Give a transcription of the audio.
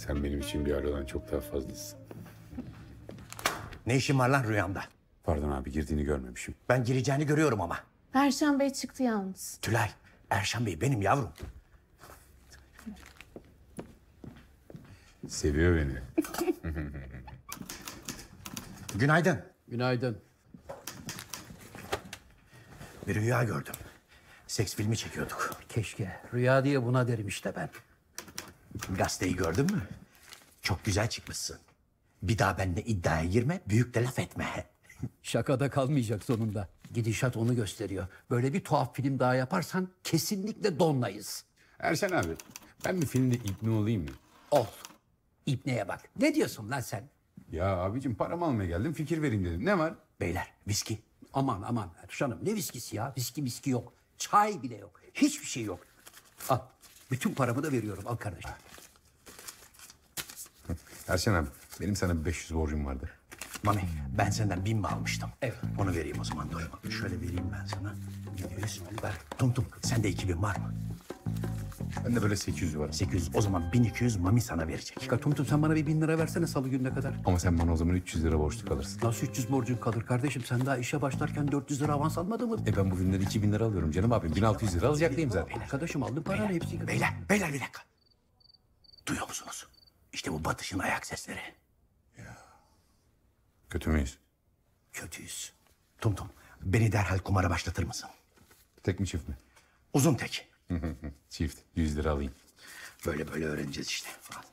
Sen benim için bir aradan çok daha fazlasın. Ne işin var lan rüyamda? Pardon abi, girdiğini görmemişim. Ben gireceğini görüyorum ama. Erşan Bey çıktı yalnız. Tülay, Erşan Bey benim yavrum. Seviyor beni. Günaydın. Günaydın. Bir rüya gördüm. Seks filmi çekiyorduk. Keşke. Rüya diye buna derim işte ben. Gazeteyi gördün mü? Çok güzel çıkmışsın. Bir daha benimle iddiaya girme, büyük de laf etme. Şakada kalmayacak sonunda. Gidişat onu gösteriyor. Böyle bir tuhaf film daha yaparsan kesinlikle donlayız. Erşen abi, ben bir filmde İbni olayım mı? Ol. İbneye bak. Ne diyorsun lan sen? Ya abicim, paramı almaya geldim, fikir vereyim dedim. Ne var? Beyler, viski. Aman Erşan'ım, ne viskisi ya? Viski yok. Çay bile yok. Hiçbir şey yok. Al. Bütün paramı da veriyorum. Al kardeşim. Erşen abi, benim sana bir 500 borcum vardı. Mami, ben senden 1000 mi almıştım? Evet. Onu vereyim o zaman. Dur. Şöyle vereyim ben sana. 100. Ver. Tum. Sende 2000 var mı? Bende böyle 800 var. 800. O zaman 1200 Mami sana verecek. Ya Tumtum, sen bana bir 1000 lira versene salı gününe kadar. Ama sen bana o zaman 300 lira borçlu kalırsın. Nasıl 300 borcun kalır kardeşim? Sen daha işe başlarken 400 lira avans almadın mı? Ben bu filmden 2000 lira alıyorum canım abim. 1600 lira alacaklıyım zaten. Arkadaşım aldın paranı hepsi. Beyler bir dakika. Duyuyor musunuz? İşte bu batışın ayak sesleri. Kötü müyüz? Kötüyüz. Tum, beni derhal kumara başlatır mısın? Tek mi çift mi? Uzun tek. Çift. 100 lira alayım. Böyle öğreneceğiz işte. Al.